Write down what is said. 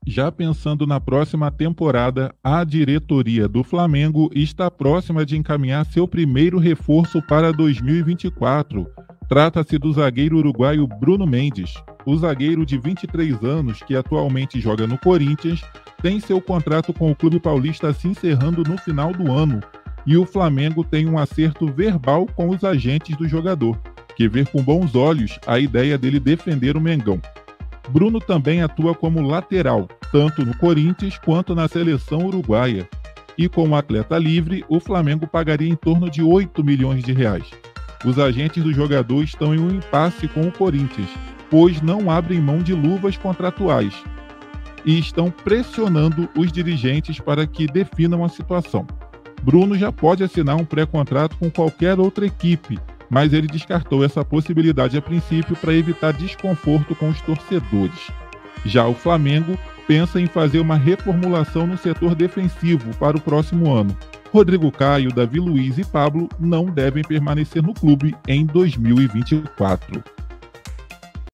Já pensando na próxima temporada, a diretoria do Flamengo está próxima de encaminhar seu primeiro reforço para 2024. Trata-se do zagueiro uruguaio Bruno Mendes. O zagueiro de 23 anos, que atualmente joga no Corinthians, tem seu contrato com o clube paulista se encerrando no final do ano. E o Flamengo tem um acerto verbal com os agentes do jogador, que vê com bons olhos a ideia dele defender o Mengão. Bruno também atua como lateral, tanto no Corinthians quanto na seleção uruguaia. E com o atleta livre, o Flamengo pagaria em torno de 8 milhões de reais. Os agentes do jogador estão em um impasse com o Corinthians, pois não abrem mão de luvas contratuais e estão pressionando os dirigentes para que definam a situação. Bruno já pode assinar um pré-contrato com qualquer outra equipe, mas ele descartou essa possibilidade a princípio para evitar desconforto com os torcedores. Já o Flamengo pensa em fazer uma reformulação no setor defensivo para o próximo ano. Rodrigo Caio, Davi Luiz e Pablo não devem permanecer no clube em 2024.